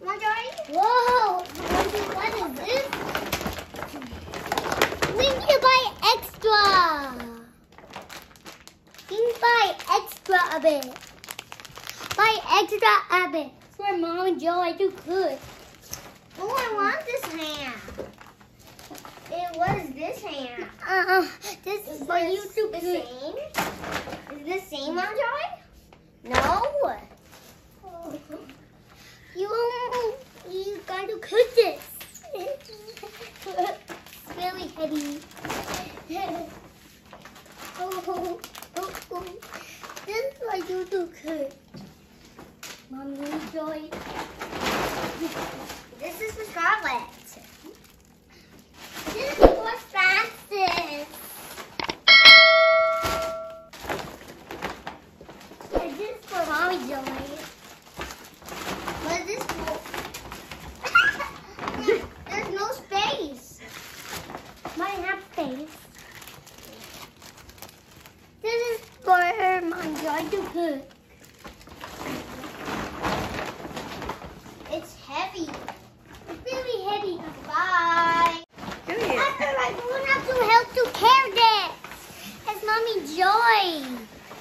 Whoa! What is this? We need to buy extra. We need to buy extra a bit. Buy extra a bit for Mom and Joy to cook. Oh, I want this ham. What is this ham? This is for you to cook. Same? Is this same, Mom Joy? No. You got to cook this. It's really heavy. This is for you to cook. Mommy, Joy. This is for Scarlett. This is for Francis. And this is for Mommy Joy. What is this for? There's no space. Might have space. This is for Mommy Joy to cook. It's heavy. It's really heavy. Bye. Do it. I feel like we won't have to help to carry this. It's Mommy Joy.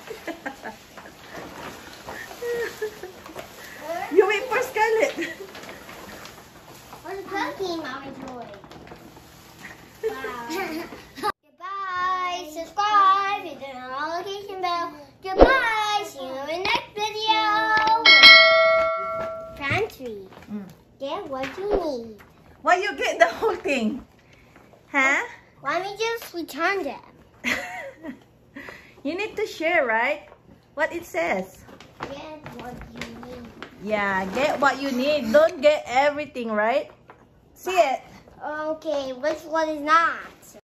You wait for Scarlett. What's cooking, Mommy Joy? Wow. Goodbye. Subscribe. Hit the notification bell. Goodbye. See you in the next video. Pantry. Get what you need. Why you get the whole thing? Huh? Why don't we just return them? You need to share, right? What it says. Get what you need. Yeah, get what you need. Don't get everything, right? See it. Okay, which one is not?